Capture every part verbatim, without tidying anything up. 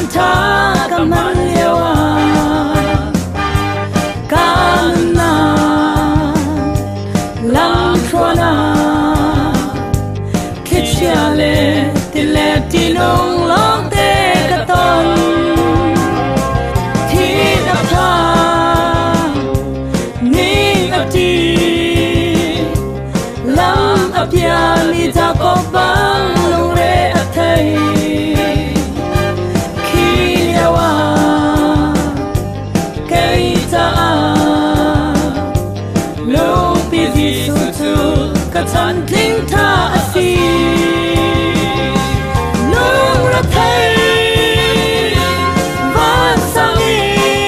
tha kaman lewa kanna lang khona khichale tile tinong long te katon thi da tha ni ati lam apya ni ta ko bang long re athai Chan kling tha asi nung ra thai van sangi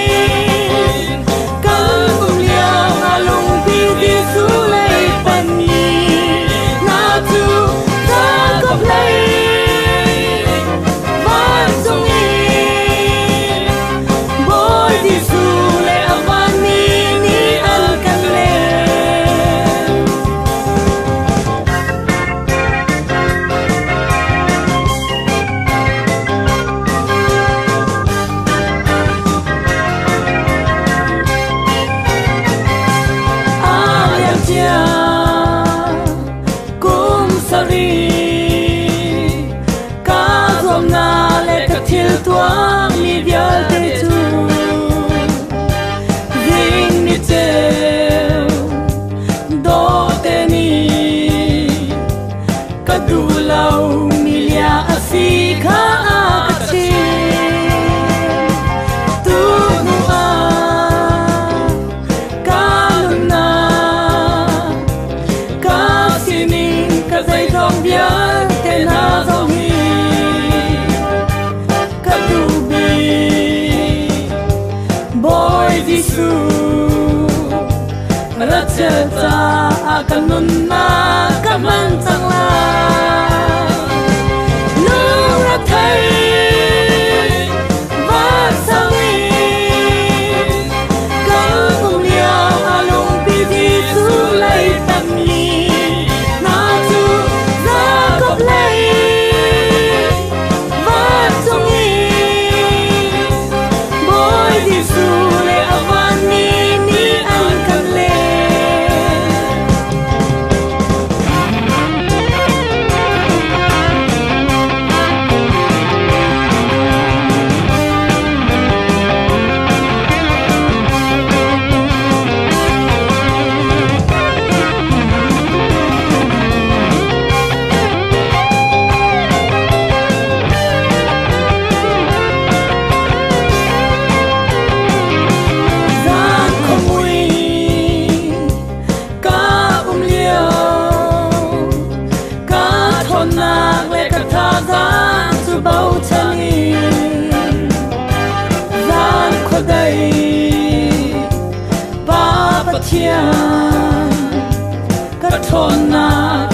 kal kum lia ngalung pi di su lai pan ni na tu ta ko play van sangi boy di su lai avan ni ni al kan le kum sari ka zom na le ka thil tuang mi bial te chu ding ni te do te ni ka du lau mi lia asi kha a chi tu nu a ka na dây thong bia tên na dòng hi cắt du bi boy disu ra cha cha akan nun na kaman chang la nu ra thai va sangi kal kum lia alung pi disu lai tam ni bao chani gian kho dai pa pathian ka thon na